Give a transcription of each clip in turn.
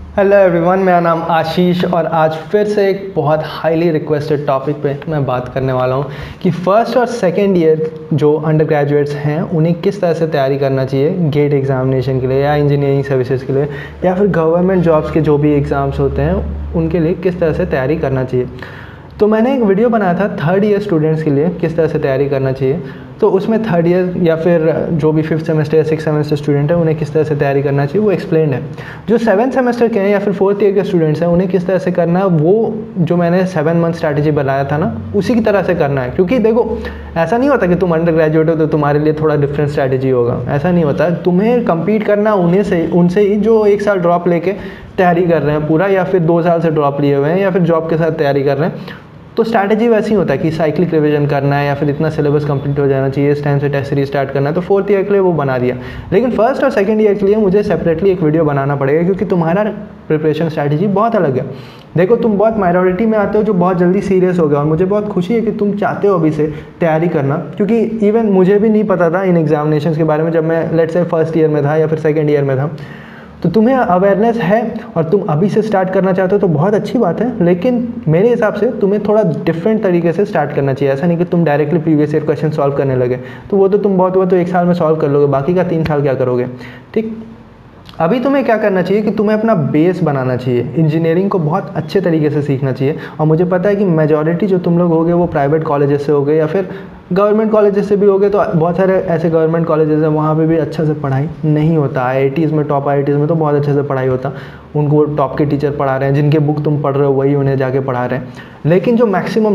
Hello everyone, मेरा नाम आशीष और आज फिर से एक बहुत हाईली रिक्वेस्टेड टॉपिक पे मैं बात करने वाला हूँ कि फ़र्स्ट और सेकेंड ईयर जो अंडर ग्रेजुएट्स हैं उन्हें किस तरह से तैयारी करना चाहिए गेट एग्जामिनेशन के लिए या इंजीनियरिंग सर्विसेज के लिए या फिर गवर्नमेंट जॉब्स के जो भी एग्ज़ाम्स होते हैं उनके लिए किस तरह से तैयारी करना चाहिए। तो मैंने एक वीडियो बनाया था थर्ड ईयर स्टूडेंट्स के लिए किस तरह से तैयारी करना चाहिए। तो उसमें थर्ड ईयर या फिर जो भी फिफ्थ सेमेस्टर या सिक्स सेमेस्टर स्टूडेंट है उन्हें किस तरह से तैयारी करना चाहिए वो एक्सप्लेन है। जो सेवन्थ सेमेस्टर के हैं या फिर फोर्थ ईयर के स्टूडेंट्स हैं उन्हें किस तरह से करना है वो जो मैंने 7 मंथ स्ट्रैटेजी बनाया था ना उसी की तरह से करना है। क्योंकि देखो ऐसा नहीं होता कि तुम अंडर ग्रेजुएट हो तो तुम्हारे लिए थोड़ा डिफरेंट स्ट्रैटेजी होगा, ऐसा नहीं होता। तुम्हें कम्पीट करना उनसे ही जो 1 साल ड्रॉप लेके तैयारी कर रहे हैं पूरा या फिर 2 साल से ड्रॉप लिए हुए हैं या फिर जॉब के साथ तैयारी कर रहे हैं। तो स्ट्रैटेजी वैसे ही होता है कि साइक्लिक रिवीजन करना है या फिर इतना सिलेबस कंप्लीट हो जाना चाहिए, इस टाइम से टेस्ट सीरीज स्टार्ट करना है। तो फोर्थ ईयर के लिए वो बना दिया, लेकिन फर्स्ट और सेकंड ईयर के लिए मुझे सेपरेटली एक वीडियो बनाना पड़ेगा क्योंकि तुम्हारा प्रिपरेशन स्ट्रैटेजी बहुत अलग है। देखो तुम बहुत माइनॉरिटी में आते हो जो बहुत जल्दी सीरियस हो गया और मुझे बहुत खुशी है कि तुम चाहते हो अभी से तैयारी करना, क्योंकि इवन मुझे भी नहीं पता था इन एग्जामिनेशन के बारे में जब मैं लेट्स से फर्स्ट ईयर में था या फिर सेकेंड ईयर में था। तो तुम्हें अवेयरनेस है और तुम अभी से स्टार्ट करना चाहते हो तो बहुत अच्छी बात है, लेकिन मेरे हिसाब से तुम्हें थोड़ा डिफरेंट तरीके से स्टार्ट करना चाहिए। ऐसा नहीं कि तुम directly previous year question solve करने लगे तो वो तो तुम बहुत हुआ तो 1 साल में सॉल्व कर लोगे, बाकी का 3 साल क्या करोगे। ठीक, अभी तुम्हें क्या करना चाहिए कि तुम्हें अपना बेस बनाना चाहिए, इंजीनियरिंग को बहुत अच्छे तरीके से सीखना चाहिए। और मुझे पता है कि मेजॉरिटी जो तुम लोग होगे वो प्राइवेट कॉलेजेस से होगे या फिर गवर्नमेंट कॉलेजेस से भी होगे। तो बहुत सारे ऐसे गवर्नमेंट कॉलेजेस हैं वहाँ पे भी अच्छा से पढ़ाई नहीं होता। आईआईटीज़ में, टॉप आईआईटीज़ में तो बहुत अच्छे से पढ़ाई होता, उनको टॉप के टीचर पढ़ा रहे हैं, जिनके बुक तुम पढ़ रहे हो वही उन्हें जाके पढ़ा रहे हैं। लेकिन जो मैक्सिमम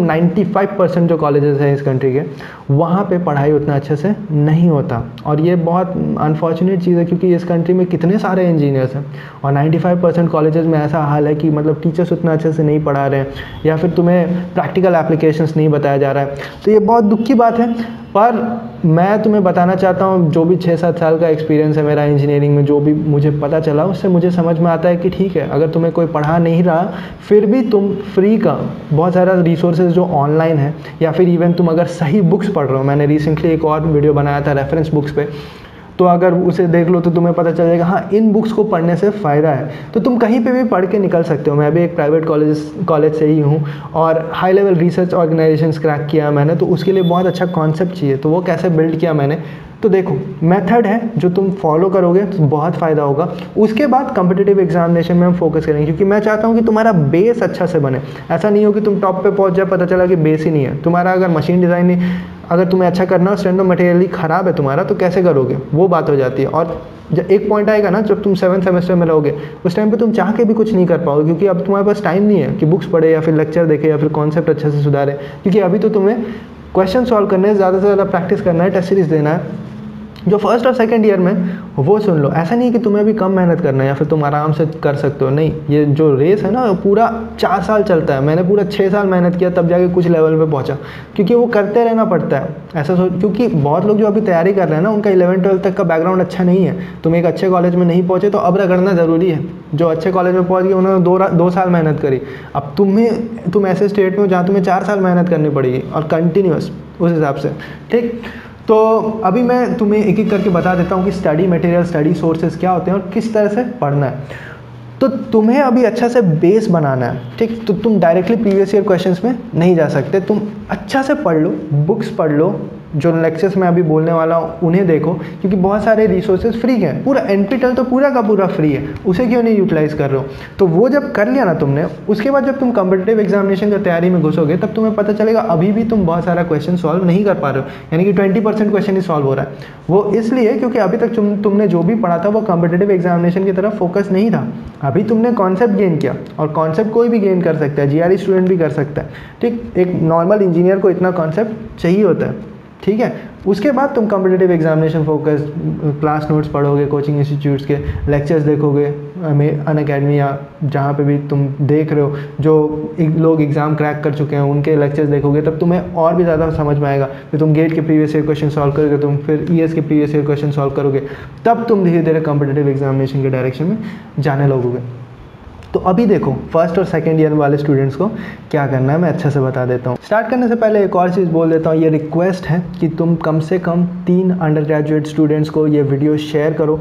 95% जो कॉलेजेस हैं इस कंट्री के वहाँ पे पढ़ाई उतना अच्छे से नहीं होता। और ये बहुत अनफॉर्चुनेट चीज़ है क्योंकि इस कंट्री में कितने सारे इंजीनियर्स हैं और 95% कॉलेजेस में ऐसा हाल है कि मतलब टीचर्स उतना अच्छे से नहीं पढ़ा रहे हैं या फिर तुम्हें प्रैक्टिकल एप्लीकेशंस नहीं बताया जा रहा है। तो ये बहुत दुख की बात है, पर मैं तुम्हें बताना चाहता हूँ जो भी 6-7 साल का एक्सपीरियंस है मेरा इंजीनियरिंग में, जो भी मुझे पता चला उससे मुझे समझ में आता है कि ठीक है, अगर तुम्हें कोई पढ़ा नहीं रहा फिर भी तुम फ्री का बहुत सारा रिसोर्सेज जो ऑनलाइन है या फिर इवन तुम अगर सही बुक्स पढ़ रहे हो। मैंने रिसेंटली एक और वीडियो बनाया था रेफरेंस बुक्स पे, तो अगर उसे देख लो तो तुम्हें पता चल जाएगा हाँ इन बुक्स को पढ़ने से फ़ायदा है। तो तुम कहीं पे भी पढ़ के निकल सकते हो। मैं भी एक प्राइवेट कॉलेज से ही हूँ और high level research organisations crack किया मैंने, तो उसके लिए बहुत अच्छा कॉन्सेप्ट चाहिए। तो वो कैसे बिल्ड किया मैंने, तो देखो मेथड है जो तुम फॉलो करोगे तो बहुत फ़ायदा होगा। उसके बाद कम्पिटिटिव एग्जामिनेशन में हम फोकस करेंगे क्योंकि मैं चाहता हूँ कि तुम्हारा बेस अच्छा से बने। ऐसा नहीं हो कि तुम टॉप पे पहुँच जाए पता चला कि बेस ही नहीं है तुम्हारा। अगर मशीन डिज़ाइनिंग अगर तुम्हें अच्छा करना हो, स्टैंड ऑफ मटेरियल ख़राब है तुम्हारा, तो कैसे करोगे वो बात हो जाती है। और जब एक पॉइंट आएगा ना जब तुम 7th सेमेस्टर में रहोगे उस टाइम पे तुम चाह के भी कुछ नहीं कर पाओगे क्योंकि अब तुम्हारे पास टाइम नहीं है कि बुक्स पढ़े या फिर लेक्चर देखे या फिर कॉन्सेप्ट अच्छे से सुधारे। क्योंकि अभी तो तुम्हें क्वेश्चन सॉल्व करने से ज़्यादा प्रैक्टिस करना है, टेस्ट सीरीज देना है। जो फर्स्ट और सेकंड ईयर में वो सुन लो, ऐसा नहीं कि तुम्हें भी कम मेहनत करना है या फिर तुम आराम से कर सकते हो, नहीं। ये जो रेस है ना पूरा 4 साल चलता है। मैंने पूरा 6 साल मेहनत किया तब जाके कुछ लेवल पे पहुंचा, क्योंकि वो करते रहना पड़ता है। ऐसा सोच, क्योंकि बहुत लोग जो अभी तैयारी कर रहे हैं ना उनका 11-12 तक का बैकग्राउंड अच्छा नहीं है। तुम एक अच्छे कॉलेज में नहीं पहुँचे तो अब रगड़ना ज़रूरी है। जो अच्छे कॉलेज में पहुँच गए उन्होंने 2 साल मेहनत करी, अब तुम ऐसे स्टेट में हो जहाँ तुम्हें 4 साल मेहनत करनी पड़ेगी और कंटिन्यूस उस हिसाब से। ठीक, तो अभी मैं तुम्हें एक एक करके बता देता हूँ कि स्टडी मटेरियल, स्टडी सोर्सेज क्या होते हैं और किस तरह से पढ़ना है। तो तुम्हें अभी अच्छा से बेस बनाना है, ठीक। तो तुम डायरेक्टली प्रीवियस ईयर क्वेश्चंस में नहीं जा सकते, तुम अच्छा से पढ़ लो, बुक्स पढ़ लो, जो लेक्चर्स मैं अभी बोलने वाला हूँ उन्हें देखो, क्योंकि बहुत सारे रिसोर्सेज फ्री हैं। पूरा NPTEL तो पूरा का पूरा फ्री है, उसे क्यों नहीं यूटिलाइज़ कर रहे हो। तो वो जब कर लिया ना तुमने, उसके बाद जब तुम कम्पिटिटिव एग्जामिनेशन की तैयारी में घुसोगे तब तुम्हें पता चलेगा अभी भी तुम बहुत सारा क्वेश्चन सॉल्व नहीं कर पा रहे हो, यानी कि 20% क्वेश्चन ही सॉल्व हो रहा है। वो इसलिए क्योंकि अभी तक तुमने जो भी पढ़ा था वो कम्पिटिटिव एग्जामिनेशन की तरफ फोकस नहीं था। अभी तुमने कॉन्सेप्ट गेन किया और कॉन्सेप्ट कोई भी गेन कर सकता है, GRE स्टूडेंट भी कर सकता है, ठीक। एक नॉर्मल इंजीनियर को इतना कॉन्सेप्ट चाहिए होता है, ठीक है। उसके बाद तुम competitive examination focus, class notes पढ़ोगे, कोचिंग इंस्टीट्यूट्स के लेक्चर्स देखोगे, अनअकैडमी या जहाँ पे भी तुम देख रहे हो जो लोग एग्ज़ाम क्रैक कर चुके हैं उनके लेक्चर्स देखोगे, तब तुम्हें और भी ज़्यादा समझ में आएगा। फिर तुम गेट के प्रीवियस ईयर क्वेश्चन सॉल्व करोगे, तुम फिर ES के प्रीवियस ईयर क्वेश्चन सॉल्व करोगे, तब तुम धीरे धीरे कम्पिटिटिव एग्जामिनेशन के डायरेक्शन में जाने लगोगे। तो अभी देखो फर्स्ट और सेकंड ईयर वाले स्टूडेंट्स को क्या करना है मैं अच्छे से बता देता हूँ। स्टार्ट करने से पहले एक और चीज़ बोल देता हूँ, ये रिक्वेस्ट है कि तुम कम से कम 3 अंडर ग्रेजुएट स्टूडेंट्स को ये वीडियो शेयर करो,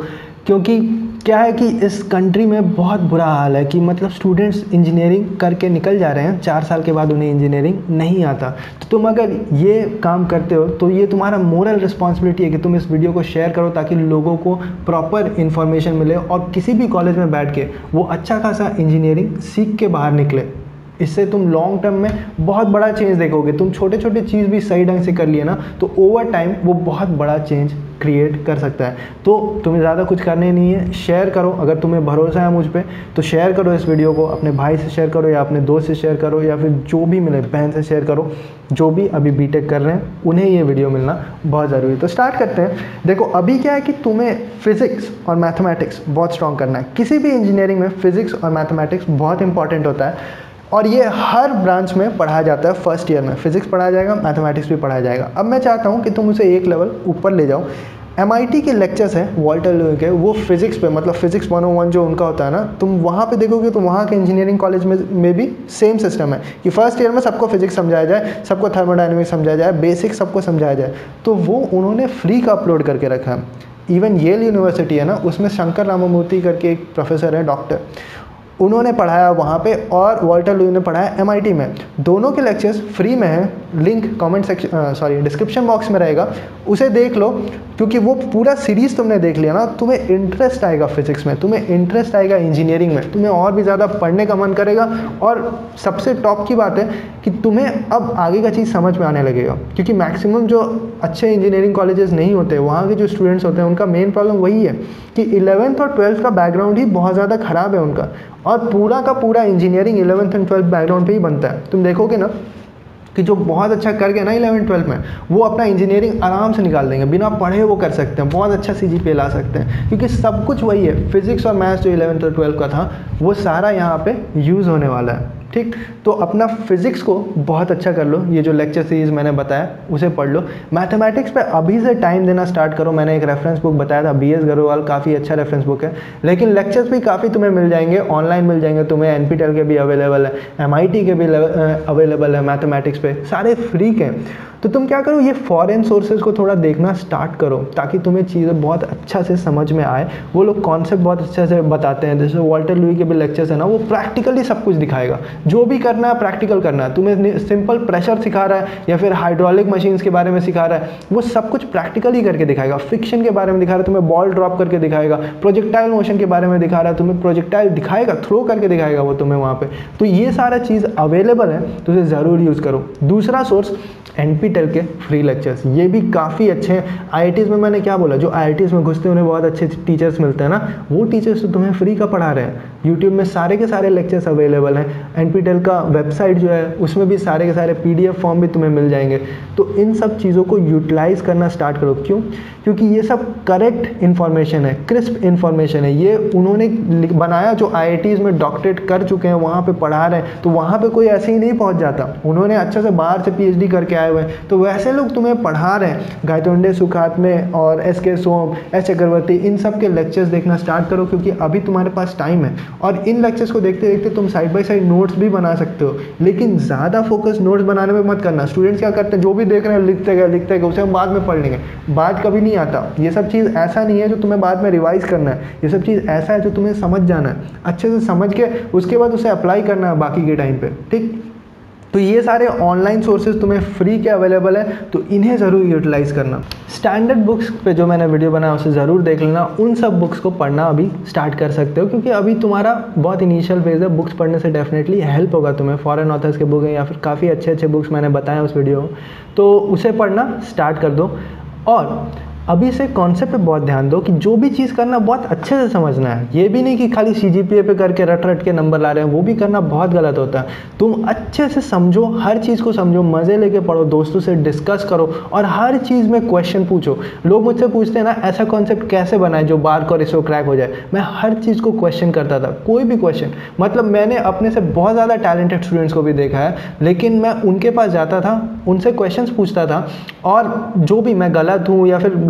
क्योंकि क्या है कि इस कंट्री में बहुत बुरा हाल है कि मतलब स्टूडेंट्स इंजीनियरिंग करके निकल जा रहे हैं, 4 साल के बाद उन्हें इंजीनियरिंग नहीं आता। तो तुम अगर ये काम करते हो तो ये तुम्हारा मोरल रिस्पॉन्सिबिलिटी है कि तुम इस वीडियो को शेयर करो ताकि लोगों को प्रॉपर इन्फॉर्मेशन मिले और किसी भी कॉलेज में बैठ के वो अच्छा खासा इंजीनियरिंग सीख के बाहर निकले। इससे तुम लॉन्ग टर्म में बहुत बड़ा चेंज देखोगे। तुम छोटे छोटे चीज़ भी सही ढंग से कर लिए ना तो ओवर टाइम वो बहुत बड़ा चेंज क्रिएट कर सकता है। तो तुम्हें ज़्यादा कुछ करने नहीं है, शेयर करो। अगर तुम्हें भरोसा है मुझ पे तो शेयर करो इस वीडियो को, अपने भाई से शेयर करो या अपने दोस्त से शेयर करो या फिर जो भी मिले, बहन से शेयर करो। जो भी अभी बीटेक कर रहे हैं उन्हें ये वीडियो मिलना बहुत ज़रूरी है। तो स्टार्ट करते हैं। देखो अभी क्या है कि तुम्हें फिज़िक्स और मैथमेटिक्स बहुत स्ट्रॉन्ग करना है। किसी भी इंजीनियरिंग में फिज़िक्स और मैथमेटिक्स बहुत इंपॉर्टेंट होता है और ये हर ब्रांच में पढ़ाया जाता है। फर्स्ट ईयर में फिजिक्स पढ़ाया जाएगा, मैथमेटिक्स भी पढ़ाया जाएगा। अब मैं चाहता हूँ कि तुम उसे एक लेवल ऊपर ले जाओ। MIT के लेक्चर्स हैं वाल्टर लुई के, वो फिजिक्स पे मतलब फिजिक्स 101 जो उनका होता है ना, तुम वहाँ पे देखोगे तो वहाँ के इंजीनियरिंग कॉलेज में भी सेम सिस्टम है कि फर्स्ट ईयर में सबको फिजिक्स समझाया जाए, सबको थर्मोडायनेमिक्स समझाया जाए, बेसिक सबको समझाया जाए। तो वो उन्होंने फ्री का अपलोड करके रखा है। इवन येल यूनिवर्सिटी है ना, उसमें शंकर रामामूर्ति करके एक प्रोफेसर है, डॉक्टर, उन्होंने पढ़ाया वहाँ पे और वाल्टर लुई ने पढ़ाया MIT में। दोनों के लेक्चर्स फ्री में हैं। Link comment section description box में रहेगा, उसे देख लो। क्योंकि वो पूरा सीरीज़ तुमने देख लिया ना, तुम्हें इंटरेस्ट आएगा फिजिक्स में, तुम्हें इंटरेस्ट आएगा इंजीनियरिंग में, तुम्हें और भी ज़्यादा पढ़ने का मन करेगा। और सबसे टॉप की बात है कि तुम्हें अब आगे का चीज़ समझ में आने लगेगा। क्योंकि मैक्सिमम जो अच्छे इंजीनियरिंग कॉलेजेस नहीं होते, वहाँ के जो स्टूडेंट्स होते हैं उनका मेन प्रॉब्लम वही है कि 11th और 12th का बैकग्राउंड ही बहुत ज़्यादा ख़राब है उनका। और पूरा का पूरा engineering 11th and 12th background पे ही बनता है। तुम देखोगे ना कि जो बहुत अच्छा कर गया ना 11th 12th में, वो अपना इंजीनियरिंग आराम से निकाल देंगे, बिना पढ़े वो कर सकते हैं, बहुत अच्छा CGPA ला सकते हैं। क्योंकि सब कुछ वही है, फिजिक्स और मैथ्स जो 11th और 12th का था वो सारा यहाँ पे यूज़ होने वाला है। ठीक, तो अपना फिजिक्स को बहुत अच्छा कर लो, ये जो लेक्चर सीरीज़ मैंने बताया उसे पढ़ लो। मैथमेटिक्स पे अभी से टाइम देना स्टार्ट करो। मैंने एक रेफरेंस बुक बताया था, BS गरोवाल, काफ़ी अच्छा रेफरेंस बुक है। लेकिन लेक्चर्स भी काफ़ी तुम्हें मिल जाएंगे, ऑनलाइन मिल जाएंगे तुम्हें, NPTEL के भी अवेलेबल है, MIT के भी अवेलेबल है मैथमेटिक्स पे, सारे फ्री के। तो तुम क्या करो, ये फॉरेन सोर्सेज को थोड़ा देखना स्टार्ट करो ताकि तुम्हें चीज़ें बहुत अच्छा से समझ में आए। वो लोग कॉन्सेप्ट बहुत अच्छे से बताते हैं। जैसे वाल्टर लुई के भी लेक्चर्स है ना, वो प्रैक्टिकली सब कुछ दिखाएगा। जो भी करना है प्रैक्टिकल करना है। तुम्हें सिंपल प्रेशर सिखा रहा है या फिर हाइड्रोलिक मशीन्स के बारे में सिखा रहा है, वो सब कुछ प्रैक्टिकली करके दिखाएगा। फिक्शन के बारे में दिखा रहा है, तुम्हें बॉल ड्रॉप करके दिखाएगा। प्रोजेक्टाइल मोशन के बारे में दिखा रहा है, तुम्हें प्रोजेक्टाइल दिखाएगा, थ्रो करके दिखाएगा वो तुम्हें वहाँ पे। तो ये सारा चीज़ अवेलेबल है, तो उसे ज़रूर यूज़ करो। दूसरा सोर्स NPTEL के फ्री लेक्चर्स, ये भी काफ़ी अच्छे हैं। IITs में मैंने क्या बोला, जो IITs में घुसते हैं उन्हें बहुत अच्छे टीचर्स मिलते हैं ना, वो टीचर्स तो तुम्हें फ्री का पढ़ा रहे हैं। यूट्यूब में सारे के सारे लेक्चर्स अवेलेबल हैं। NPTEL का वेबसाइट जो है उसमें भी सारे के सारे PDF फॉर्म भी तुम्हें मिल जाएंगे। तो इन सब चीज़ों को यूटिलाइज़ करना स्टार्ट करो। क्यों? क्योंकि ये सब करेक्ट इन्फॉर्मेशन है, क्रिस्प इन्फॉर्मेशन है। ये उन्होंने बनाया जो IITs में डॉक्टरेट कर चुके हैं, वहाँ पे पढ़ा रहे हैं। तो वहाँ पे कोई ऐसे ही नहीं पहुँच जाता, उन्होंने अच्छे से बाहर से PhD करके आए हुए हैं। तो वैसे लोग तुम्हें पढ़ा रहे हैं। गायतोंडे सुखात्मे और SK सोम, S चक्रवर्ती, इन सब के लेक्चर्स देखना स्टार्ट करो क्योंकि अभी तुम्हारे पास टाइम है। और इन लेक्चर्स को देखते देखते तुम साइड बाय साइड नोट्स भी बना सकते हो। लेकिन ज़्यादा फोकस नोट्स बनाने में मत करना। स्टूडेंट्स क्या करते हैं, जो भी देख रहे हैं लिखते गए, उसे हम बाद में पढ़ लेंगे। बाद कभी नहीं आता। ये सब चीज़ ऐसा नहीं है जो तुम्हें बाद में रिवाइज करना है। ये सब चीज़ ऐसा है जो तुम्हें समझ जाना है, अच्छे से समझ के उसके बाद उसे अप्लाई करना है बाकी के टाइम पे। ठीक, तो ये सारे ऑनलाइन सोर्सेज तुम्हें फ्री के अवेलेबल है, तो इन्हें ज़रूर यूटिलाइज़ करना। स्टैंडर्ड बुक्स पे जो मैंने वीडियो बनाया उसे ज़रूर देख लेना। उन सब बुक्स को पढ़ना अभी स्टार्ट कर सकते हो क्योंकि अभी तुम्हारा बहुत इनिशियल फेज़ है। बुक्स पढ़ने से डेफिनेटली हेल्प होगा तुम्हें। फॉरेन ऑथर्स के बुक हैं या फिर काफ़ी अच्छे अच्छे बुक्स मैंने बताए उस वीडियो में, तो उसे पढ़ना स्टार्ट कर दो। और अभी से कॉन्सेप्ट पे बहुत ध्यान दो कि जो भी चीज़ करना बहुत अच्छे से समझना है। ये भी नहीं कि खाली CGPA पे करके रट के नंबर ला रहे हैं, वो भी करना बहुत गलत होता है। तुम अच्छे से समझो, हर चीज़ को समझो, मज़े लेके पढ़ो, दोस्तों से डिस्कस करो और हर चीज़ में क्वेश्चन पूछो। लोग मुझसे पूछते हैं ना, ऐसा कॉन्सेप्ट कैसे बनाए जो बार और इसको क्रैक हो जाए। मैं हर चीज़ को क्वेश्चन करता था, कोई भी क्वेश्चन। मतलब मैंने अपने से बहुत ज़्यादा टैलेंटेड स्टूडेंट्स को भी देखा है, लेकिन मैं उनके पास जाता था, उनसे क्वेश्चंस पूछता था और जो भी मैं गलत हूँ या फिर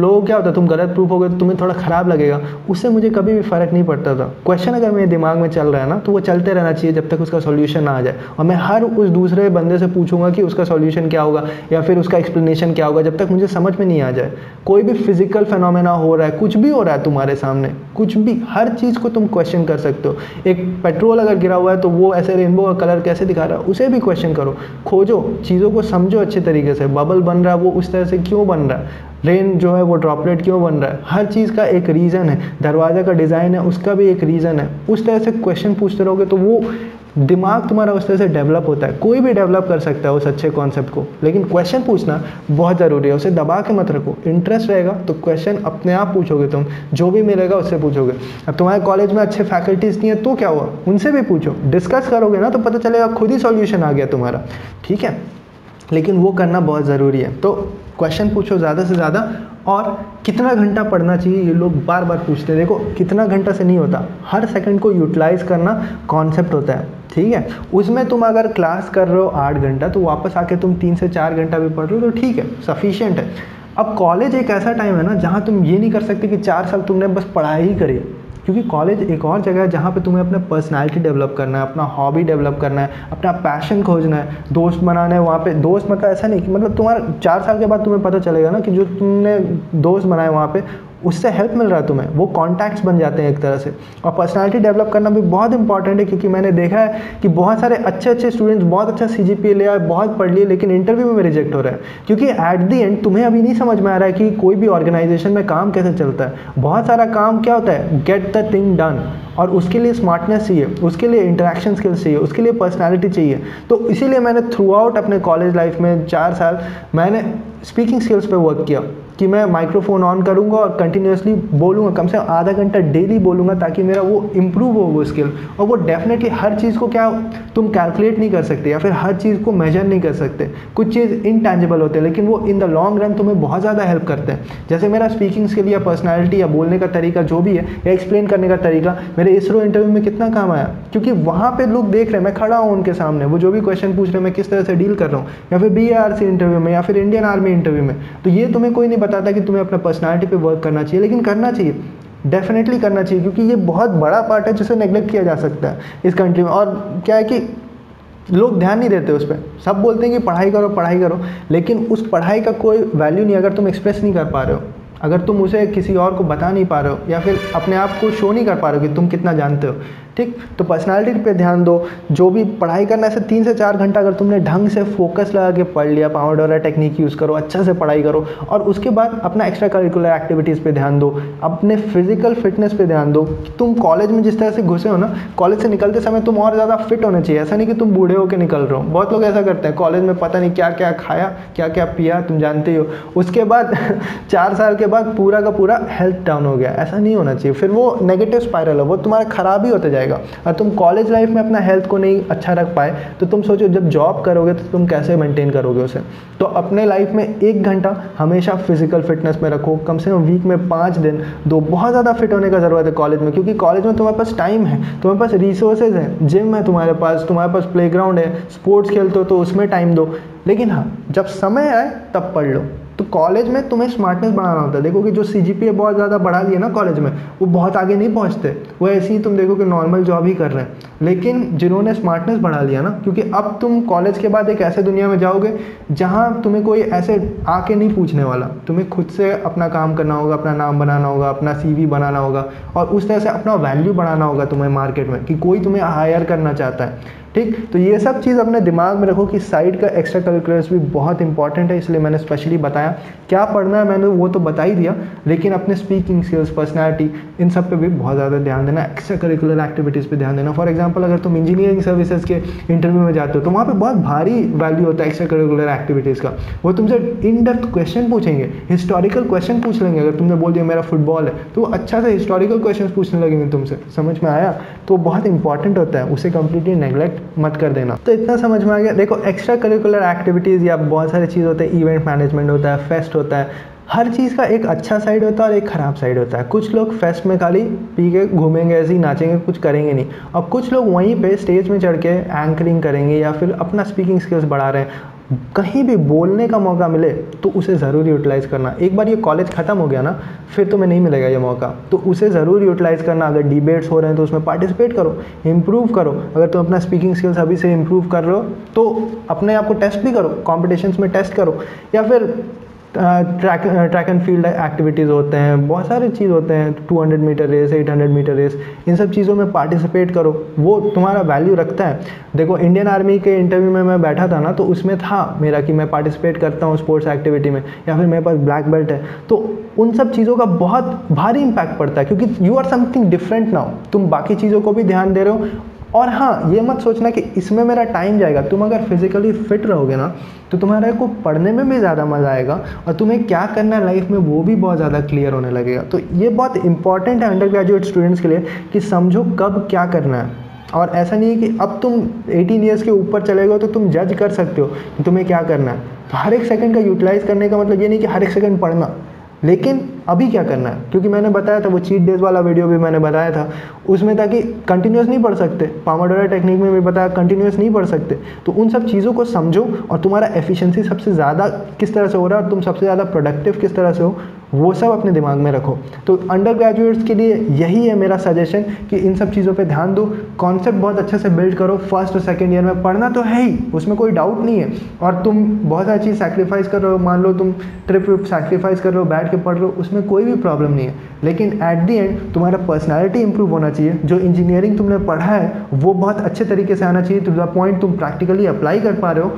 लोगों क्या होता है, तुम गलत प्रूफ हो गए तो तुम्हें थोड़ा ख़राब लगेगा, उससे मुझे कभी भी फ़र्क नहीं पड़ता था। क्वेश्चन अगर मेरे दिमाग में चल रहा है ना तो वो चलते रहना चाहिए जब तक उसका सॉल्यूशन ना आ जाए, और मैं हर उस दूसरे बंदे से पूछूंगा कि उसका सॉल्यूशन क्या होगा या फिर उसका एक्सप्लेनेशन क्या होगा, जब तक मुझे समझ में नहीं आ जाए। कोई भी फिजिकल फेनोमेना हो रहा है, कुछ भी हो रहा है तुम्हारे सामने, कुछ भी, हर चीज़ को तुम क्वेश्चन कर सकते हो। एक पेट्रोल अगर गिरा हुआ है तो वो ऐसे रेनबो का कलर कैसे दिखा रहा है, उसे भी क्वेश्चन करो, खोजो, चीज़ों को समझो अच्छे तरीके से। बबल बन रहा है वो उस तरह से क्यों बन रहा है, रेन जो है वो ड्रॉपलेट क्यों बन रहा है, हर चीज़ का एक रीज़न है। दरवाज़ा का डिज़ाइन है, उसका भी एक रीज़न है। उस तरह से क्वेश्चन पूछते रहोगे तो वो दिमाग तुम्हारा उस तरह से डेवलप होता है। कोई भी डेवलप कर सकता है उस अच्छे कॉन्सेप्ट को, लेकिन क्वेश्चन पूछना बहुत ज़रूरी है। उसे दबा के मत रखो। इंटरेस्ट रहेगा तो क्वेश्चन अपने आप पूछोगे, तुम जो भी मिलेगा उससे पूछोगे। अब तुम्हारे कॉलेज में अच्छे फैकल्टीज़ नहीं है तो क्या हुआ, उनसे भी पूछो, डिस्कस करोगे ना तो पता चलेगा, खुद ही सॉल्यूशन आ गया तुम्हारा, ठीक है। लेकिन वो करना बहुत ज़रूरी है। तो क्वेश्चन पूछो ज़्यादा से ज़्यादा। और कितना घंटा पढ़ना चाहिए, ये लोग बार बार पूछते हैं। देखो, कितना घंटा से नहीं होता, हर सेकंड को यूटिलाइज़ करना कॉन्सेप्ट होता है, ठीक है। उसमें तुम अगर क्लास कर रहे हो 8 घंटा तो वापस आके तुम 3 से 4 घंटा भी पढ़ रहे हो तो ठीक है, सफिशिएंट है। अब कॉलेज एक ऐसा टाइम है ना जहाँ तुम ये नहीं कर सकते कि 4 साल तुमने बस पढ़ाई ही करी, क्योंकि कॉलेज एक और जगह है जहाँ पे तुम्हें अपना पर्सनालिटी डेवलप करना है, अपना हॉबी डेवलप करना है, अपना पैशन खोजना है, दोस्त बनाना है। वहाँ पे दोस्त मतलब ऐसा नहीं कि मतलब तुम्हारा 4 साल के बाद तुम्हें पता चलेगा ना कि जो तुमने दोस्त बनाए वहाँ पे उससे हेल्प मिल रहा है तुम्हें, वो कॉन्टैक्ट्स बन जाते हैं एक तरह से। और पर्सनालिटी डेवलप करना भी बहुत इंपॉर्टेंट है, क्योंकि मैंने देखा है कि बहुत सारे अच्छे अच्छे स्टूडेंट्स बहुत अच्छा CGPA ले आए, बहुत पढ़ लिए, लेकिन इंटरव्यू में रिजेक्ट हो रहा है, क्योंकि एट दी एंड तुम्हें अभी नहीं समझ में आ रहा है कि कोई भी ऑर्गेनाइजेशन में काम कैसे चलता है। बहुत सारा काम क्या होता है, गेट द थिंग डन, और उसके लिए स्मार्टनेस चाहिए, उसके लिए इंटरेक्शन स्किल्स चाहिए, उसके लिए पर्सनालिटी चाहिए। तो इसीलिए मैंने थ्रू आउट अपने कॉलेज लाइफ में 4 साल मैंने स्पीकिंग स्किल्स पे वर्क किया, कि मैं माइक्रोफोन ऑन करूंगा और कंटिन्यूसली बोलूंगा, कम से कम आधा घंटा डेली बोलूंगा, ताकि मेरा वो इम्प्रूव हो वो स्किल। और वो डेफिनेटली हर चीज़ को क्या तुम कैलकुलेट नहीं कर सकते या फिर हर चीज़ को मेजर नहीं कर सकते। कुछ चीज़ इनटैंजिबल होते हैं, लेकिन वो इन द लॉन्ग रन तुम्हें बहुत ज़्यादा हेल्प करते हैं। जैसे मेरा स्पीकिंग स्किल या पर्सनैलिटी या बोलने का तरीका जो भी है, या एक्सप्लेन करने का तरीका, मेरे इसरो इंटरव्यू में कितना काम आया, क्योंकि वहाँ पर लोग देख रहे हैं, मैं खड़ा हूँ उनके सामने, वो जो भी क्वेश्चन पूछ रहे हैं मैं किस तरह से डील कर रहा हूँ, या फिर BARC इंटरव्यू में या फिर इंडियन आर्मी इंटरव्यू में। तो ये तुम्हें कोई नहीं बताता कि तुम्हें अपना पर्सनालिटी पे वर्क करना चाहिए, लेकिन करना चाहिए, डेफिनेटली करना चाहिए, क्योंकि ये बहुत बड़ा पार्ट है जिसे नेग्लेक्ट किया जा सकता है इस कंट्री में। और क्या है कि लोग ध्यान नहीं देते उस पर, सब बोलते हैं कि पढ़ाई करो पढ़ाई करो, लेकिन उस पढ़ाई का कोई वैल्यू नहीं अगर तुम एक्सप्रेस नहीं कर पा रहे हो, अगर तुम उसे किसी और को बता नहीं पा रहे हो, या फिर अपने आप को शो नहीं कर पा रहे हो कि तुम कितना जानते हो, ठीक। तो पर्सनालिटी पे ध्यान दो। जो भी पढ़ाई करना है, ऐसे 3 से 4 घंटा अगर तुमने ढंग से फोकस लगा के पढ़ लिया, पामोडोरा टेक्निक यूज़ करो, अच्छा से पढ़ाई करो, और उसके बाद अपना एक्स्ट्रा करिकुलर एक्टिविटीज़ पे ध्यान दो, अपने फिजिकल फिटनेस पे ध्यान दो। तुम कॉलेज में जिस तरह से घुसे हो ना, कॉलेज से निकलते समय तुम और ज़्यादा फिट होने चाहिए, ऐसा नहीं कि तुम बूढ़े होकर निकल रहे हो। बहुत लोग ऐसा करते हैं, कॉलेज में पता नहीं क्या क्या खाया, क्या क्या पिया, तुम जानते हो, उसके बाद 4 साल के बाद पूरा का पूरा हेल्थ डाउन हो गया। ऐसा नहीं होना चाहिए, फिर वो नेगेटिव स्पाइरल है, वो तुम्हारा खराब ही होता जाएगा। और तुम कॉलेज लाइफ में अपना हेल्थ को नहीं अच्छा रख पाए तो तुम सोचो जब जॉब करोगे तो तुम कैसे मेंटेन करोगे उसे। तो अपने लाइफ में 1 घंटा हमेशा फिजिकल फिटनेस में रखो, कम से कम वीक में 5 दिन दो। बहुत ज़्यादा फिट होने का ज़रूरत है कॉलेज में, क्योंकि कॉलेज में तुम्हारे पास टाइम है, तुम्हारे पास रिसोर्सेज है, जिम है तुम्हारे पास प्लेग्राउंड है, स्पोर्ट्स खेलते हो तो उसमें टाइम दो। लेकिन हाँ, जब समय आए तब पढ़ लो। तो कॉलेज में तुम्हें स्मार्टनेस बढ़ाना होता है। देखो कि जो CGPA बहुत ज़्यादा बढ़ा लिया ना कॉलेज में, वो बहुत आगे नहीं पहुंचते, वो ऐसे ही तुम देखो कि नॉर्मल जॉब ही कर रहे हैं। लेकिन जिन्होंने स्मार्टनेस बढ़ा लिया ना, क्योंकि अब तुम कॉलेज के बाद एक ऐसे दुनिया में जाओगे जहाँ तुम्हें कोई ऐसे आके नहीं पूछने वाला, तुम्हें खुद से अपना काम करना होगा, अपना नाम बनाना होगा, अपना CV बनाना होगा, और उस तरह से अपना वैल्यू बढ़ाना होगा तुम्हें मार्केट में, कि कोई तुम्हें हायर करना चाहता है, ठीक। तो ये सब चीज़ अपने दिमाग में रखो कि साइड का एक्स्ट्रा करिकुलर्स भी बहुत इंपॉर्टेंट है, इसलिए मैंने स्पेशली बताया। क्या पढ़ना है मैंने वो तो बता ही दिया, लेकिन अपने स्पीकिंग स्किल्स, पर्सनैलिटी, इन सब पे भी बहुत ज़्यादा ध्यान देना, एक्स्ट्रा करिकुलर एक्टिविटीज़ पे ध्यान देना। फॉर एग्जांपल, अगर तुम इंजीनियरिंग सर्विसेज के इंटरव्यू में जाते हो तो वहाँ पे बहुत भारी वैल्यू होता है एक्स्ट्रा करिकुलर एक्टिविटीज़ का। वो तुमसे इन डेप्थ क्वेश्चन पूछेंगे, हिस्टोरिकल क्वेश्चन पूछ लेंगे। अगर तुमने बोल दिया मेरा फुटबॉल है तो वो अच्छा से हिस्टोरिकल क्वेश्चन पूछने लगेंगे तुमसे, समझ में आया? तो बहुत इंपॉर्टेंट होता है, उसे कम्प्लीटली नेग्लेक्ट मत कर देना। तो इतना समझ में आ गया। देखो, एक्स्ट्रा करिकुलर एक्टिविटीज़ या बहुत सारी चीज़ होते हैं, इवेंट मैनेजमेंट होता है, फेस्ट होता है, हर चीज़ का एक अच्छा साइड होता है और एक ख़राब साइड होता है। कुछ लोग फेस्ट में खाली पी के घूमेंगे, ऐसे ही नाचेंगे, कुछ करेंगे नहीं, और कुछ लोग वहीं पे स्टेज में चढ़ के एंकरिंग करेंगे या फिर अपना स्पीकिंग स्किल्स बढ़ा रहे हैं। कहीं भी बोलने का मौका मिले तो उसे ज़रूर यूटिलाइज़ करना। एक बार ये कॉलेज ख़त्म हो गया ना, फिर तुम्हें नहीं मिलेगा ये मौका, तो उसे ज़रूर यूटिलाइज़ करना। अगर डिबेट्स हो रहे हैं तो उसमें पार्टिसिपेट करो, इम्प्रूव करो। अगर तुम अपना स्पीकिंग स्किल्स अभी से इम्प्रूव कर रहे हो तो अपने आप को टेस्ट भी करो, कॉम्पिटिशन्स में टेस्ट करो, या फिर ट्रैक एंड फील्ड एक्टिविटीज़ होते हैं, बहुत सारे चीज़ होते हैं, 200 मीटर रेस, 800 मीटर रेस, इन सब चीज़ों में पार्टिसिपेट करो, वो तुम्हारा वैल्यू रखता है। देखो इंडियन आर्मी के इंटरव्यू में मैं बैठा था ना, तो उसमें था मेरा कि मैं पार्टिसिपेट करता हूँ स्पोर्ट्स एक्टिविटी में, या फिर मेरे पास ब्लैक बेल्ट है, तो उन सब चीज़ों का बहुत भारी इम्पैक्ट पड़ता है, क्योंकि you are something different now, तुम बाकी चीज़ों को भी ध्यान दे रहे हो। और हाँ, ये मत सोचना कि इसमें मेरा टाइम जाएगा। तुम अगर फिजिकली फिट रहोगे ना, तो तुम्हारे को पढ़ने में भी ज़्यादा मज़ा आएगा, और तुम्हें क्या करना है लाइफ में वो भी बहुत ज़्यादा क्लियर होने लगेगा। तो ये बहुत इंपॉर्टेंट है अंडर ग्रेजुएट स्टूडेंट्स के लिए कि समझो कब क्या करना है। और ऐसा नहीं है कि अब तुम 18 ईयर्स के ऊपर चले गए तो तुम जज कर सकते हो कि तुम्हें क्या करना है। तो हर एक सेकंड का यूटिलाइज़ करने का मतलब ये नहीं कि हर एक सेकंड पढ़ना, लेकिन अभी क्या करना है। क्योंकि मैंने बताया था, वो चीट डेज वाला वीडियो भी मैंने बताया था, उसमें था कि कंटिन्यूस नहीं पढ़ सकते, पोमोडोरो टेक्निक में भी बताया कंटिन्यूस नहीं पढ़ सकते। तो उन सब चीज़ों को समझो, और तुम्हारा एफिशिएंसी सबसे ज़्यादा किस तरह से हो रहा है और तुम सबसे ज़्यादा प्रोडक्टिव किस तरह से हो, वो सब अपने दिमाग में रखो। तो अंडर ग्रेजुएट्स के लिए यही है मेरा सजेशन कि इन सब चीज़ों पे ध्यान दो, कॉन्सेप्ट बहुत अच्छे से बिल्ड करो। फर्स्ट और सेकंड ईयर में पढ़ना तो है ही, उसमें कोई डाउट नहीं है, और तुम बहुत सारी चीज़ सैक्रिफाइस कर रहे हो, मान लो तुम ट्रिप सैक्रिफाइस कर रहे हो, बैठ के पढ़ रहे हो, उसमें कोई भी प्रॉब्लम नहीं है। लेकिन एट दी एंड तुम्हारा पर्सनैलिटी इंप्रूव होना चाहिए। जो इंजीनियरिंग तुमने पढ़ा है वो बहुत अच्छे तरीके से आना चाहिए, टू द पॉइंट तुम प्रैक्टिकली अप्लाई कर पा रहे हो,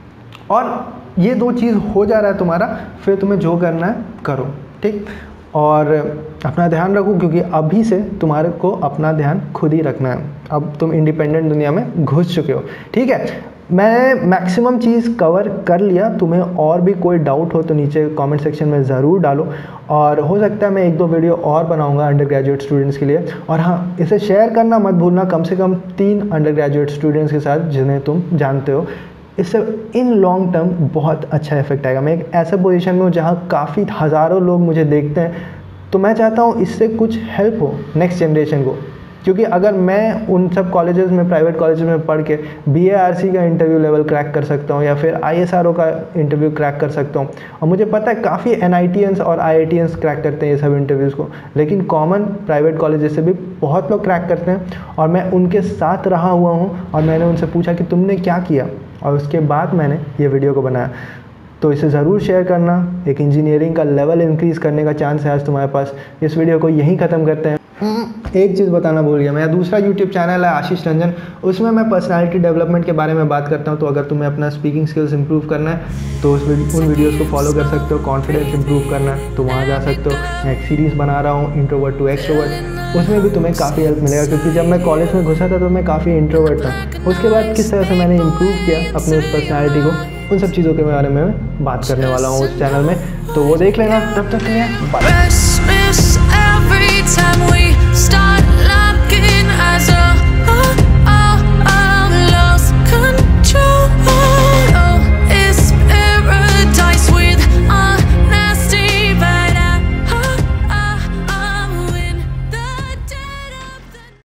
और ये दो चीज़ हो जा रहा है तुम्हारा, फिर तुम्हें जो करना है करो, ठीक। और अपना ध्यान रखो, क्योंकि अभी से तुम्हारे को अपना ध्यान खुद ही रखना है। अब तुम इंडिपेंडेंट दुनिया में घुस चुके हो, ठीक है। मैं मैक्सिमम चीज़ कवर कर लिया। तुम्हें और भी कोई डाउट हो तो नीचे कमेंट सेक्शन में ज़रूर डालो, और हो सकता है मैं 1-2 वीडियो और बनाऊंगा अंडर ग्रेजुएट स्टूडेंट्स के लिए। और हाँ, इसे शेयर करना मत भूलना, कम से कम 3 अंडर ग्रेजुएट स्टूडेंट्स के साथ जिन्हें तुम जानते हो। इससे इन लॉन्ग टर्म बहुत अच्छा इफेक्ट आएगा। मैं एक ऐसे पोजीशन में हूँ जहाँ काफ़ी हज़ारों लोग मुझे देखते हैं, तो मैं चाहता हूँ इससे कुछ हेल्प हो नेक्स्ट जनरेशन को। क्योंकि अगर मैं उन सब कॉलेजेस में, प्राइवेट कॉलेजेस में पढ़ के BARC का इंटरव्यू लेवल क्रैक कर सकता हूँ, या फिर ISRO का इंटरव्यू क्रैक कर सकता हूँ, और मुझे पता है काफ़ी NITians और IITians क्रैक करते हैं ये सब इंटरव्यूज़ को, लेकिन कॉमन प्राइवेट कॉलेजेस से भी बहुत लोग क्रैक करते हैं। और मैं उनके साथ रहा हुआ हूँ, और मैंने उनसे पूछा कि तुमने क्या किया, और उसके बाद मैंने ये वीडियो को बनाया। तो इसे ज़रूर शेयर करना, एक इंजीनियरिंग का लेवल इंक्रीज़ करने का चांस है आज तुम्हारे पास। इस वीडियो को यहीं ख़त्म करते हैं। एक चीज़ बताना भूल गया, मेरा दूसरा यूट्यूब चैनल है आशीष रंजन, उसमें मैं पर्सनालिटी डेवलपमेंट के बारे में बात करता हूँ। तो अगर तुम्हें अपना स्पीकिंग स्किल्स इंप्रूव करना है तो उन वीडियोस को फॉलो कर सकते हो। कॉन्फिडेंस इंप्रूव करना है तो वहाँ जा सकते हो। मैं एक सीरीज़ बना रहा हूँ इंट्रोवर्ट टू एक्सट्रोवर्ट, उसमें भी तुम्हें काफ़ी हेल्प मिलेगा, क्योंकि जब मैं कॉलेज में घुसा था तो मैं काफ़ी इंट्रोवर्ट था। उसके बाद किस तरह से मैंने इम्प्रूव किया अपने उस पर्सनैलिटी को, उन सब चीज़ों के बारे में बात करने वाला हूँ उस चैनल में, तो वो देख लेना। तब तक के लिए बाय।